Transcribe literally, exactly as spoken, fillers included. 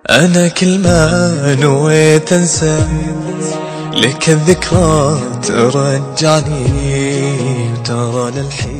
أنا كل ما نويت أنسى لك الذكرى ترجعني، وترى للحين